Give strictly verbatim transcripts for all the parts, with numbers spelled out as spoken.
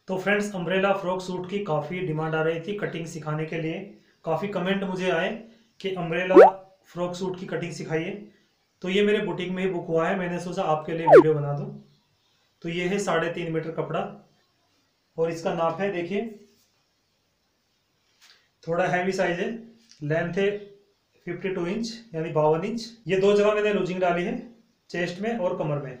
तो friends, umbrella frock suit की काफ़ी डिमांड आ रही थी कटिंग सिखाने के लिए। काफ़ी कमेंट मुझे आए कि अम्ब्रेला फ्रॉक सूट की कटिंग सिखाइए। तो ये मेरे बुटीक में ही बुक हुआ है, मैंने सोचा आपके लिए वीडियो बना दूं। तो ये है साढ़े तीन मीटर कपड़ा और इसका नाप है, देखिए थोड़ा हैवी साइज है। लेंथ है फिफ्टी टू इंच यानी बावन इंच। ये दो जगह मैंने लूजिंग डाली है, चेस्ट में और कमर में।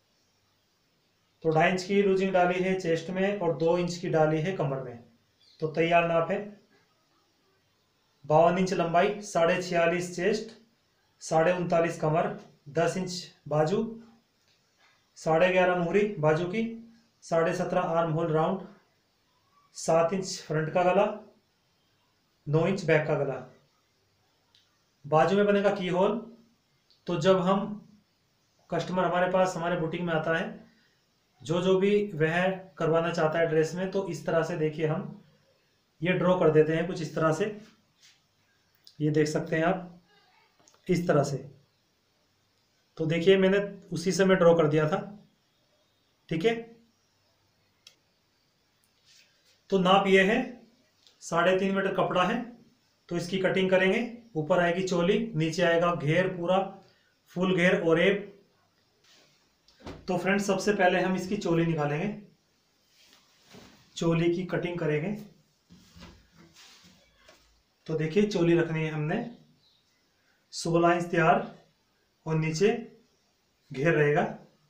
तो ढाई इंच की लूजिंग डाली है चेस्ट में और दो इंच की डाली है कमर में। तो तैयार नाप है बावन इंच लंबाई, साढ़े छियालीस चेस्ट, साढ़े उनतालीस कमर, दस इंच बाजू, साढ़े ग्यारह मुहरी बाजू की, साढ़े सत्रह आर्म होल राउंड, सात इंच फ्रंट का गला, नौ इंच बैक का गला। बाजू में बनेगा की होल। तो जब हम कस्टमर हमारे पास हमारे बुटीक में आता है, जो जो भी वह करवाना चाहता है ड्रेस में, तो इस तरह से देखिए हम ये ड्रॉ कर देते हैं कुछ इस तरह से। ये देख सकते हैं आप इस तरह से। तो देखिए मैंने उसी से मैं ड्रॉ कर दिया था, ठीक है। तो नाप ये है, साढ़े तीन मीटर कपड़ा है। तो इसकी कटिंग करेंगे। ऊपर आएगी चोली, नीचे आएगा घेर, पूरा फुल घेर और एब। तो फ्रेंड्स, सबसे पहले हम इसकी चोली निकालेंगे, चोली की कटिंग करेंगे। तो देखिए चोली रखनी है हमने सोलह इंच तैयार और नीचे घेर रहेगा।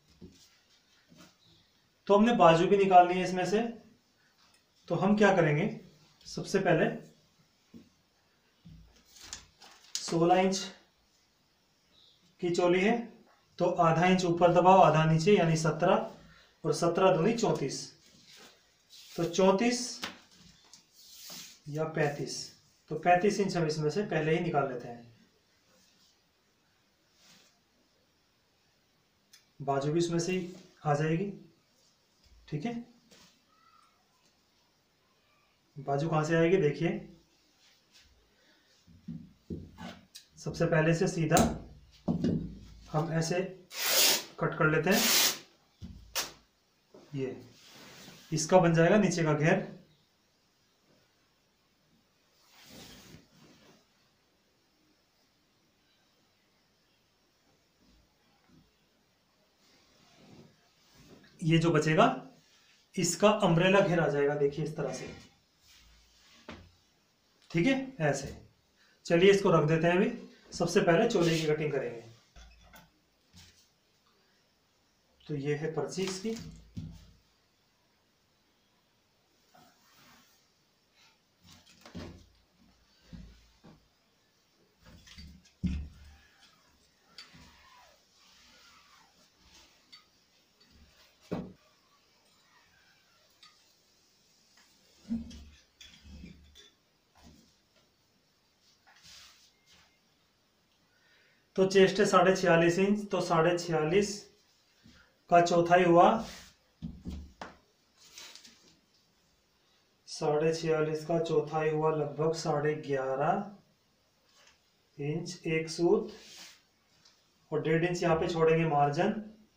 तो हमने बाजू भी निकालनी है इसमें से। तो हम क्या करेंगे, सबसे पहले सोलह इंच की चोली है, तो आधा इंच ऊपर दबाओ, आधा नीचे, यानी सत्रह, और सत्रह दूनी चौंतीस। तो चौंतीस या पैंतीस, तो पैंतीस इंच हम इसमें से पहले ही निकाल लेते हैं। बाजू भी इसमें से ही आ जाएगी, ठीक है। बाजू कहां से आएगी, देखिए सबसे पहले से सीधा हम ऐसे कट कर लेते हैं। ये इसका बन जाएगा नीचे का घेर। ये जो बचेगा इसका अम्ब्रेला घेर आ जाएगा, देखिए इस तरह से, ठीक है। ऐसे चलिए इसको रख देते हैं। अभी सबसे पहले चोली की कटिंग करेंगे। तो ये है पर्ची इसकी। तो चेस्ट है साढ़े छियालीस इंच, तो साढ़े छियालीस का चौथाई हुआ, साढ़े छियालीस का चौथाई हुआ लगभग साढ़े ग्यारह इंच एक सूत, और डेढ़ इंच यहाँ पे छोड़ेंगे मार्जिन,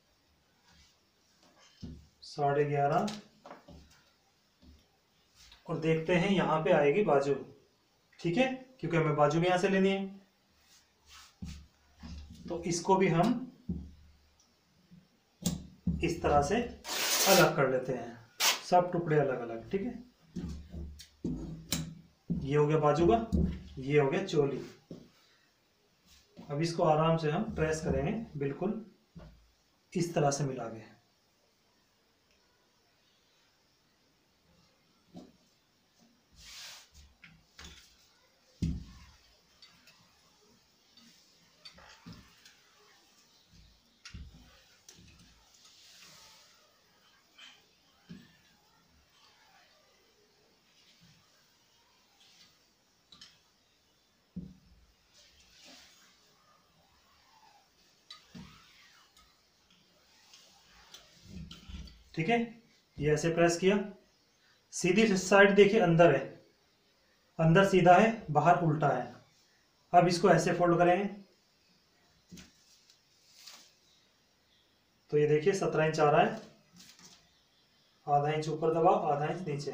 साढ़े ग्यारह। और देखते हैं यहाँ पे आएगी बाजू, ठीक है, क्योंकि हमें बाजू भी यहाँ से लेनी है। तो इसको भी हम इस तरह से अलग कर लेते हैं, सब टुकड़े अलग अलग, ठीक है। ये हो गया बाजू का, ये हो गया चोली। अब इसको आराम से हम प्रेस करेंगे, बिल्कुल इस तरह से मिला के। ठीक है, ये ऐसे प्रेस किया। सीधी साइड देखिए अंदर है, अंदर सीधा है, बाहर उल्टा है। अब इसको ऐसे फोल्ड करेंगे। तो ये देखिए सत्रह इंच आ रहा है। आधा इंच ऊपर दबा, आधा इंच नीचे।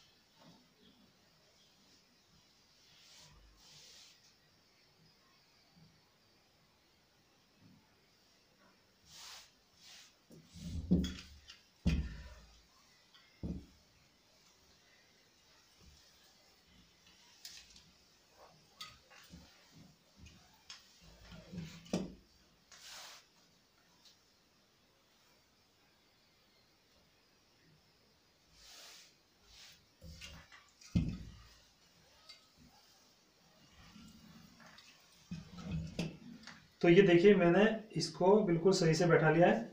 तो ये देखिए मैंने इसको बिल्कुल सही से बैठा लिया है।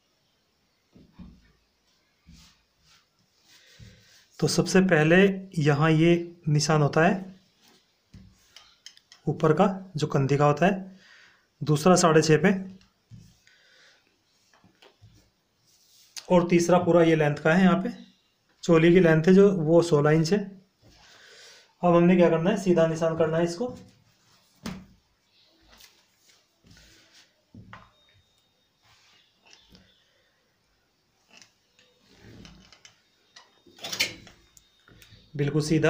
तो सबसे पहले यहाँ ये निशान होता है ऊपर का जो कंधी का होता है, दूसरा साढ़े छः पे, और तीसरा पूरा ये लेंथ का है। यहाँ पे चोली की लेंथ है जो वो सोलह इंच है। अब हमने क्या करना है, सीधा निशान करना है इसको। बिल्कुल सीधा।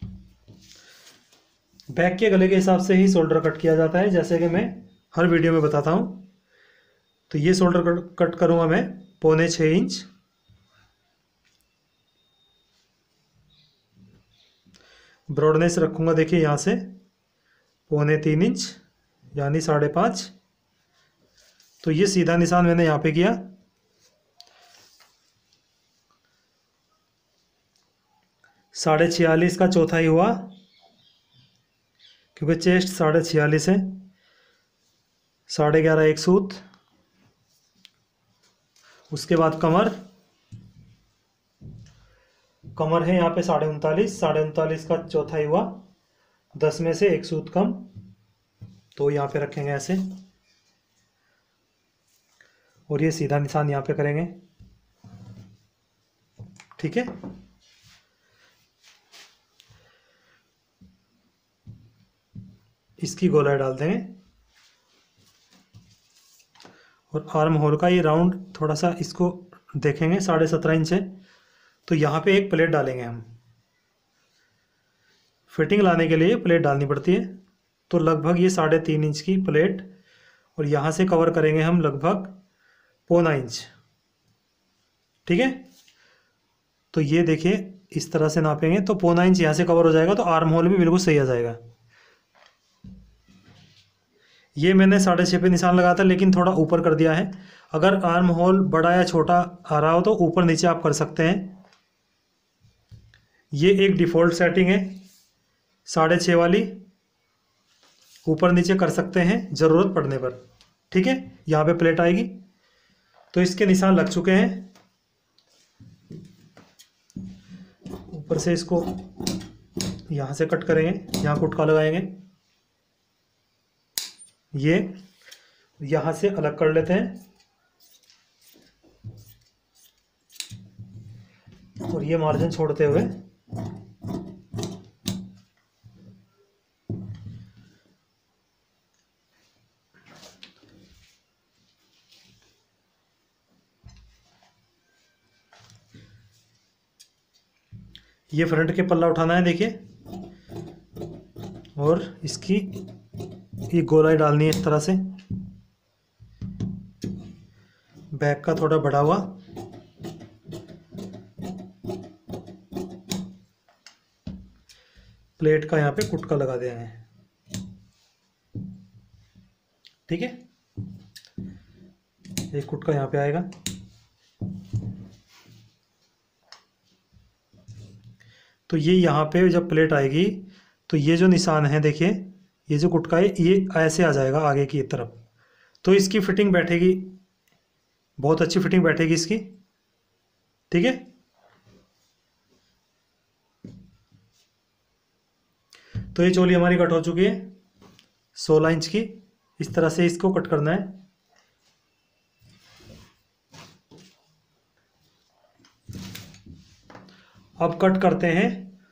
बैक के गले के हिसाब से ही शोल्डर कट किया जाता है, जैसे कि मैं हर वीडियो में बताता हूँ। तो ये शोल्डर कट करूँगा मैं पौने छः इंच। ब्रॉडनेस रखूँगा देखिए यहाँ से पौने तीन इंच यानी साढ़े पाँच। तो ये सीधा निशान मैंने यहाँ पे किया। साढ़े छियालीस का चौथा ही हुआ, क्योंकि चेस्ट साढ़े छियालीस है। साढ़े ग्यारह एक सूत, उसके बाद कमर कमर है यहाँ पे साढ़े उनतालीस। साढ़े उनतालीस का चौथा ही हुआ, दस में से एक सूत कम, तो यहाँ पे रखेंगे ऐसे। और ये सीधा निशान यहाँ पे करेंगे, ठीक है। इसकी गोलाई डाल देंगे। और आर्म होल का ये राउंड थोड़ा सा इसको देखेंगे, साढ़े सत्रह इंच है। तो यहाँ पे एक प्लेट डालेंगे हम। फिटिंग लाने के लिए प्लेट डालनी पड़ती है। तो लगभग ये साढ़े तीन इंच की प्लेट, और यहाँ से कवर करेंगे हम लगभग पौना इंच, ठीक है। तो ये देखिए इस तरह से नापेंगे तो पौना इंच यहाँ से कवर हो जाएगा। तो आर्म होल भी बिल्कुल सही आ जाएगा। ये मैंने साढ़े छः पे निशान लगाया था, लेकिन थोड़ा ऊपर कर दिया है। अगर आर्म होल बड़ा या छोटा आ रहा हो तो ऊपर नीचे आप कर सकते हैं। ये एक डिफ़ॉल्ट सेटिंग है साढ़े छः वाली, ऊपर नीचे कर सकते हैं ज़रूरत पड़ने पर, ठीक है। यहाँ पे प्लेट आएगी। तो इसके निशान लग चुके हैं। ऊपर से इसको यहाँ से कट करेंगे, यहाँ कुटका लगाएंगे। ये यहाँ से अलग कर लेते हैं, और ये मार्जिन छोड़ते हुए ये फ्रंट के पल्ला उठाना है देखिए, और इसकी ये गोलाई डालनी है इस तरह से। बैक का थोड़ा बढ़ा हुआ, प्लेट का यहाँ पे कुटका लगा देना है, ठीक है। एक कुटका यहाँ पे आएगा। तो ये यहाँ पे जब प्लेट आएगी तो ये जो निशान है देखिए, ये जो कुटका है ये ऐसे आ जाएगा आगे की तरफ। तो इसकी फिटिंग बैठेगी, बहुत अच्छी फिटिंग बैठेगी इसकी, ठीक है। तो ये चोली हमारी कट हो चुकी है सोलह इंच की। इस तरह से इसको कट करना है। अब कट करते हैं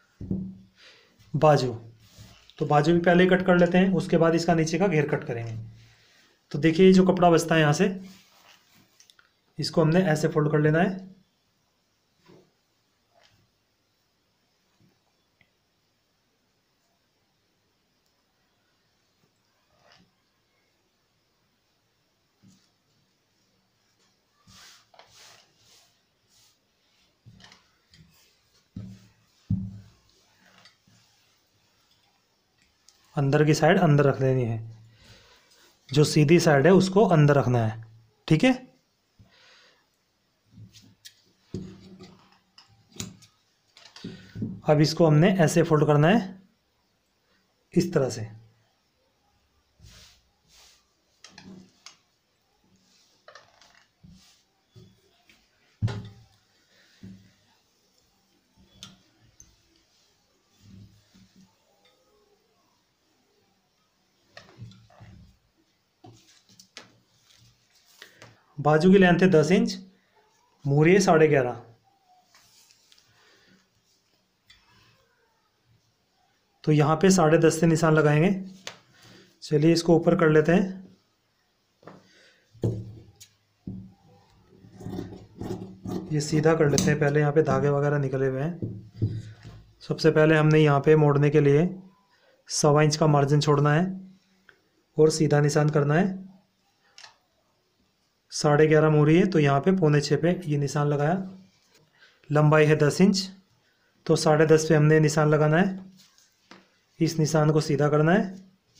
बाजू। तो बाजू भी पहले ही कट कर लेते हैं, उसके बाद इसका नीचे का घेर कट करेंगे। तो देखिए ये जो कपड़ा बचता है यहाँ से, इसको हमने ऐसे फोल्ड कर लेना है। अंदर की साइड अंदर रख देनी है, जो सीधी साइड है उसको अंदर रखना है। ठीक है, अब इसको हमने ऐसे फोल्ड करना है, इस तरह से। बाजू की लेंथ है दस इंच, मूरी है साढ़े ग्यारह। तो यहाँ पे साढ़े दस से निशान लगाएंगे। चलिए इसको ऊपर कर लेते हैं। ये सीधा कर लेते हैं पहले, यहाँ पे धागे वगैरह निकले हुए हैं। सबसे पहले हमने यहाँ पे मोड़ने के लिए सवा इंच का मार्जिन छोड़ना है और सीधा निशान करना है। साढ़े ग्यारह मोरी है तो यहाँ पे पौने छः पे ये निशान लगाया। लंबाई है दस इंच तो साढ़े दस पे हमने निशान लगाना है। इस निशान को सीधा करना है,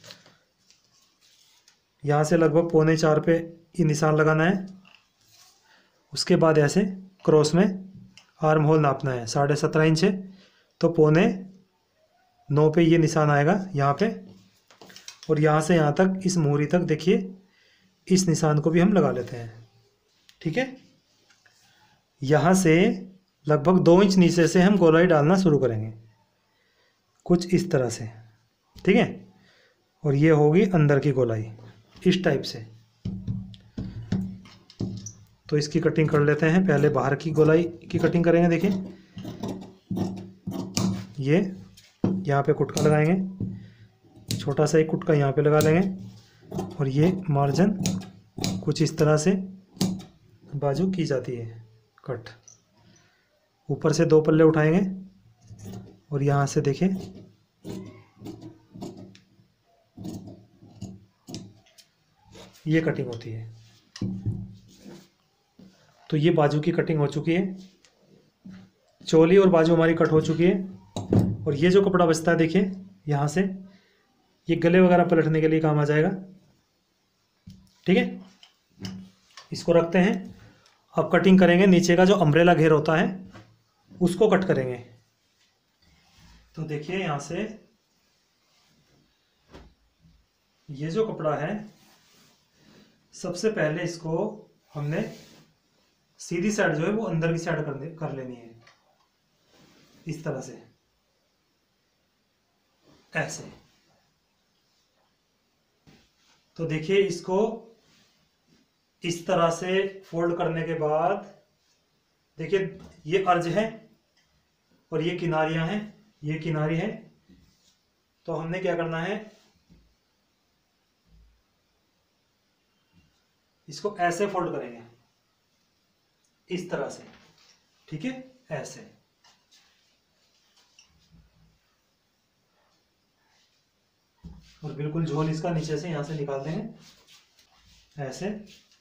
यहाँ से लगभग पौने चार पे ये निशान लगाना है। उसके बाद ऐसे क्रॉस में आर्म होल नापना है। साढ़े सत्रह इंच है तो पौने नौ पे ये निशान आएगा यहाँ पे, और यहाँ से यहाँ तक इस मोहरी तक देखिए इस निशान को भी हम लगा लेते हैं। ठीक है, यहाँ से लगभग दो इंच नीचे से हम गोलाई डालना शुरू करेंगे, कुछ इस तरह से। ठीक है, और ये होगी अंदर की गोलाई इस टाइप से। तो इसकी कटिंग कर लेते हैं। पहले बाहर की गोलाई की कटिंग करेंगे। देखिए ये यहाँ पे कुटका लगाएंगे, छोटा सा एक कुटका यहाँ पे लगा लेंगे, और ये मार्जिन कुछ इस तरह से बाजू की जाती है कट। ऊपर से दो पल्ले उठाएंगे और यहाँ से देखिए ये कटिंग होती है। तो ये बाजू की कटिंग हो चुकी है। चोली और बाजू हमारी कट हो चुकी है। और ये जो कपड़ा बचता है देखिए यहाँ से, ये गले वगैरह पलटने के लिए काम आ जाएगा। ठीक है, इसको रखते हैं। अब कटिंग करेंगे नीचे का जो अम्ब्रेला घेर होता है उसको कट करेंगे। तो देखिए यहाँ से ये जो कपड़ा है, सबसे पहले इसको हमने सीधी साइड जो है वो अंदर की साइड कर कर लेनी है, इस तरह से ऐसे। तो देखिए इसको इस तरह से फोल्ड करने के बाद देखिए ये अर्ज है और ये किनारियां हैं, ये किनारी है। तो हमने क्या करना है, इसको ऐसे फोल्ड करेंगे इस तरह से। ठीक है, ऐसे। और बिल्कुल झोल इसका नीचे से यहां से निकाल देंगे ऐसे।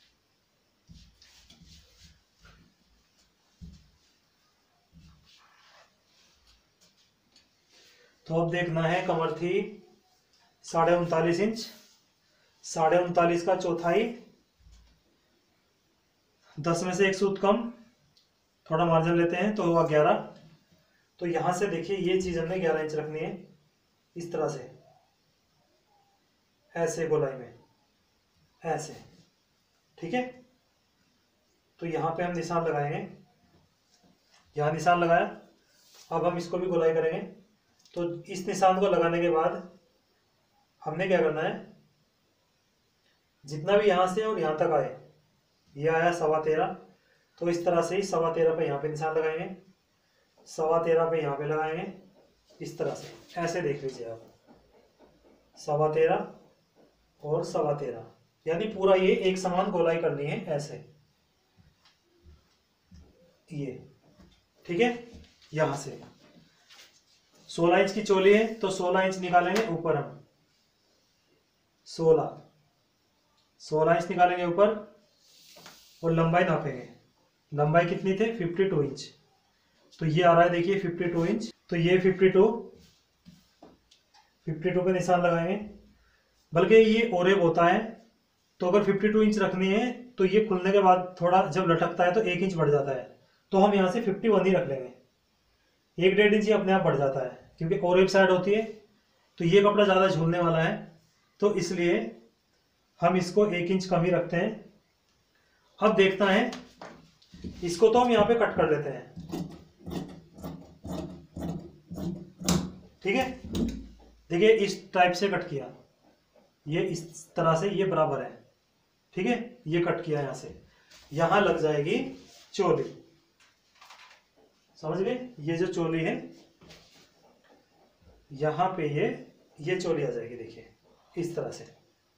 तो अब देखना है, कमर थी साढ़े उनतालीस इंच, साढ़े उनतालीस का चौथाई, दस में से एक सूत कम, थोड़ा मार्जिन लेते हैं तो हुआ ग्यारह। तो यहां से देखिए ये चीज हमने ग्यारह इंच रखनी है, इस तरह से ऐसे गोलाई में ऐसे। ठीक है, तो यहां पे हम निशान लगाएंगे, यहां निशान लगाया। अब हम इसको भी गोलाई करेंगे। तो इस निशान को लगाने के बाद हमने क्या करना है, जितना भी यहां से और यहां तक आए, ये आया सवा तेरह, तो इस तरह से ही सवा तेरह पे यहाँ पे निशान लगाएंगे, सवा तेरह पे यहाँ पे लगाएंगे, इस तरह से ऐसे देख लीजिए आप, सवा तेरह और सवा तेरह, यानी पूरा ये एक समान गोलाई करनी है ऐसे ये। ठीक है, यहां से सोलह इंच की चोली है तो सोलह इंच निकालेंगे ऊपर, हम सोलह सोलह इंच निकालेंगे ऊपर और लंबाई नापेंगे। लंबाई कितनी थी, बावन इंच। तो ये आ रहा है देखिए बावन इंच। तो ये बावन फिफ्टी टू पे निशान लगाएंगे। बल्कि ये ओरेब होता है, तो अगर फिफ्टी टू इंच रखनी है तो ये खुलने के बाद थोड़ा जब लटकता है तो एक इंच बढ़ जाता है, तो हम यहाँ से फिफ्टी वन ही रख लेंगे। एक डेढ़ इंच ही अपने आप बढ़ जाता है, क्योंकि ओरेब साइड होती है तो ये कपड़ा ज़्यादा झूलने वाला है, तो इसलिए हम इसको एक इंच कम ही रखते हैं। अब देखता है, इसको तो हम यहाँ पे कट कर लेते हैं, ठीक है। देखिए इस टाइप से कट किया, ये इस तरह से, ये बराबर है, ठीक है। ये कट किया यहाँ से, यहाँ लग जाएगी चोली, समझ गए। ये जो चोली है यहाँ पे ये ये चोली आ जाएगी, देखिए इस तरह से।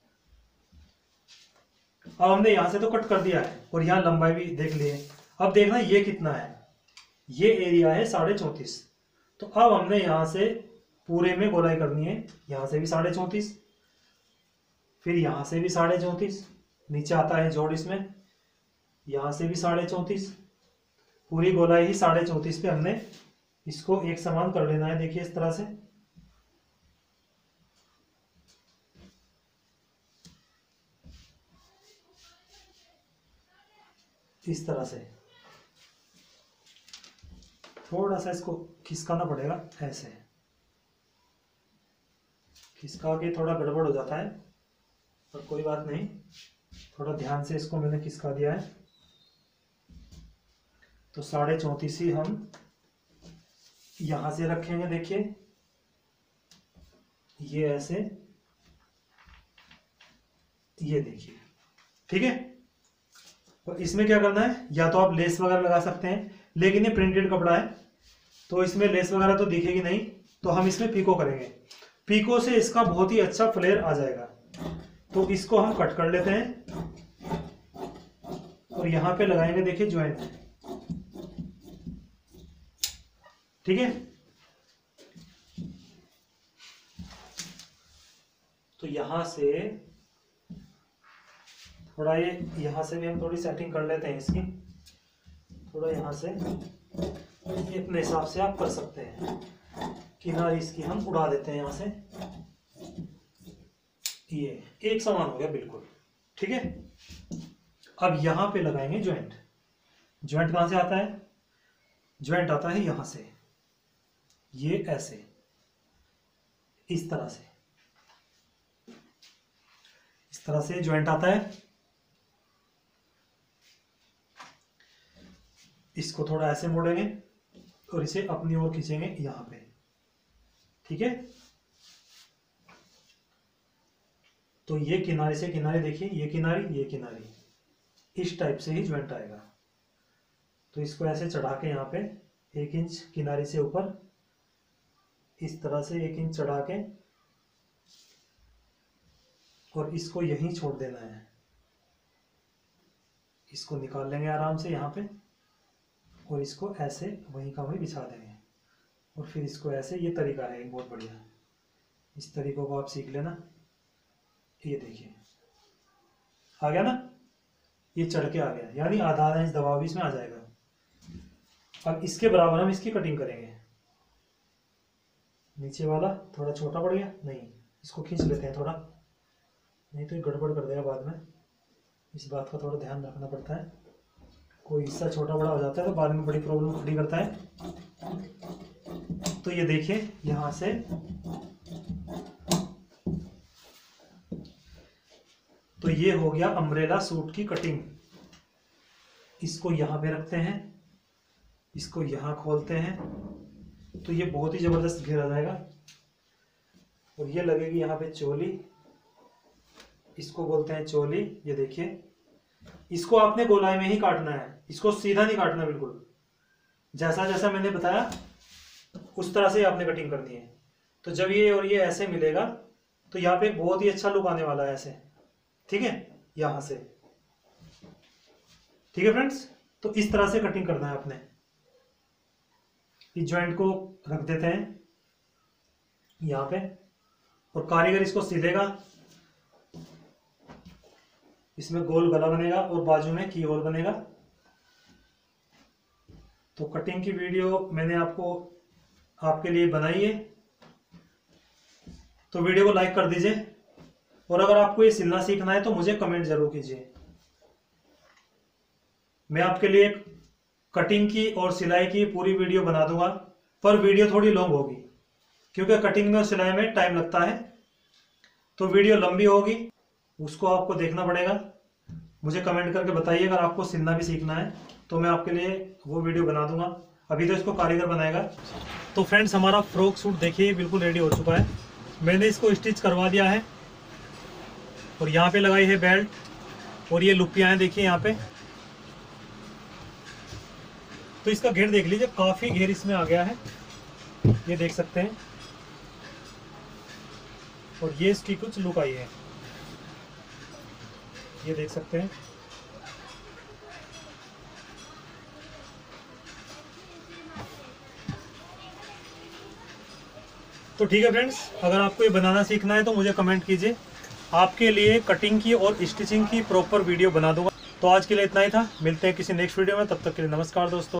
अब हमने यहां से तो कट कर दिया है और यहाँ लंबाई भी देख लिए। अब देखना ये कितना है, ये एरिया है साढ़े चौंतीस। तो अब हमने यहां से पूरे में गोलाई करनी है, यहां से भी साढ़े चौंतीस, फिर यहां से भी साढ़े चौंतीस, नीचे आता है जोड़ इसमें, यहां से भी साढ़े चौंतीस, पूरी गोलाई ही साढ़े चौंतीस पे हमने इसको एक समान कर लेना है। देखिए इस तरह से, इस तरह से थोड़ा सा इसको खिसकाना पड़ेगा, ऐसे खिसका के थोड़ा गड़बड़ हो जाता है, पर कोई बात नहीं, थोड़ा ध्यान से इसको मैंने खिसका दिया है। तो साढ़े चौंतीस ही हम यहां से रखेंगे, देखिए ये ऐसे, ये देखिए, ठीक है। तो इसमें क्या करना है, या तो आप लेस वगैरह लगा सकते हैं, लेकिन ये प्रिंटेड कपड़ा है तो इसमें लेस वगैरह तो दिखेगी नहीं, तो हम इसमें पीको करेंगे। पीको से इसका बहुत ही अच्छा फ्लेयर आ जाएगा। तो इसको हम कट कर लेते हैं और यहां पे लगाएंगे, देखिए ज्वाइंट, ठीक है। तो यहां से थोड़ा ये, यहां से भी हम थोड़ी सेटिंग कर लेते हैं इसकी, थोड़ा यहां से, ये अपने हिसाब से आप कर सकते हैं। किनारी इसकी हम उड़ा देते हैं यहाँ से, ये एक समान हो गया बिल्कुल, ठीक है। अब यहां पे लगाएंगे ज्वाइंट। ज्वाइंट कहां से आता है, ज्वाइंट आता है यहां से, ये ऐसे, इस तरह से, इस तरह से ज्वाइंट आता है। इसको थोड़ा ऐसे मोड़ेंगे और इसे अपनी ओर खींचेंगे यहां पे, ठीक है। तो ये किनारे से किनारे, देखिए ये किनारी, ये किनारी, इस टाइप से ही ज्वाइंट आएगा। तो इसको ऐसे चढ़ा के यहाँ पे एक इंच किनारे से ऊपर, इस तरह से एक इंच चढ़ा के, और इसको यहीं छोड़ देना है। इसको निकाल लेंगे आराम से यहाँ पे, और इसको ऐसे वहीं का वहीं बिछा देंगे, और फिर इसको ऐसे, ये तरीका है एक बहुत बढ़िया, इस तरीकों को आप सीख लेना। ये देखिए आ गया ना, ये चढ़ के आ गया, यानी आधा आधा इंच दबाव भी इसमें आ जाएगा। अब इसके बराबर हम इसकी कटिंग करेंगे। नीचे वाला थोड़ा छोटा पड़ गया, नहीं इसको खींच लेते हैं थोड़ा, नहीं तो ये गड़बड़ कर देगा बाद में, इस बात का थोड़ा ध्यान रखना पड़ता है। कोई हिस्सा छोटा बड़ा हो जाता है तो बाद में बड़ी प्रॉब्लम खड़ी करता है। तो ये देखिए यहां से, तो ये हो गया अम्ब्रेला सूट की कटिंग। इसको यहां पे रखते हैं, इसको यहां खोलते हैं, तो ये बहुत ही जबरदस्त घेर आ जाएगा। और ये लगेगी यहाँ पे चोली, इसको बोलते हैं चोली। ये देखिए, इसको आपने गोलाई में ही काटना है, इसको सीधा नहीं काटना, बिल्कुल जैसा जैसा मैंने बताया उस तरह से आपने कटिंग करनी है। तो जब ये और ये ऐसे मिलेगा तो यहाँ पे बहुत ही अच्छा लुक आने वाला है ऐसे, ठीक है, यहां से, ठीक है फ्रेंड्स। तो इस तरह से कटिंग करना है आपने। इस ज्वाइंट को रख देते हैं यहां पे, और कारीगर इसको सिलेगा, इसमें गोल गला बनेगा और बाजू में की होल बनेगा। तो कटिंग की वीडियो मैंने आपको आपके लिए बनाई है। तो वीडियो को लाइक कर दीजिए, और अगर आपको ये सिलना सीखना है तो मुझे कमेंट जरूर कीजिए। मैं आपके लिए कटिंग की और सिलाई की पूरी वीडियो बना दूंगा, पर वीडियो थोड़ी लॉन्ग होगी क्योंकि कटिंग में और सिलाई में टाइम लगता है, तो वीडियो लंबी होगी, उसको आपको देखना पड़ेगा। मुझे कमेंट करके बताइए अगर आपको सिलना भी सीखना है तो मैं आपके लिए वो वीडियो बना दूंगा। अभी तो इसको कारीगर बनाएगा। तो फ्रेंड्स, हमारा फ्रॉक सूट देखिए बिल्कुल रेडी हो चुका है। मैंने इसको स्टिच करवा दिया है और यहाँ पे लगाई है बेल्ट, और ये लुपियाँ हैं देखिए यहाँ पे। तो इसका घेर देख लीजिए, काफ़ी घेर इसमें आ गया है, ये देख सकते हैं। और ये इसकी कुछ लुक आई है, ये देख सकते हैं। तो ठीक है फ्रेंड्स, अगर आपको ये बनाना सीखना है तो मुझे कमेंट कीजिए, आपके लिए कटिंग की और स्टिचिंग की प्रॉपर वीडियो बना दूंगा। तो आज के लिए इतना ही था, मिलते हैं किसी नेक्स्ट वीडियो में, तब तक के लिए नमस्कार दोस्तों।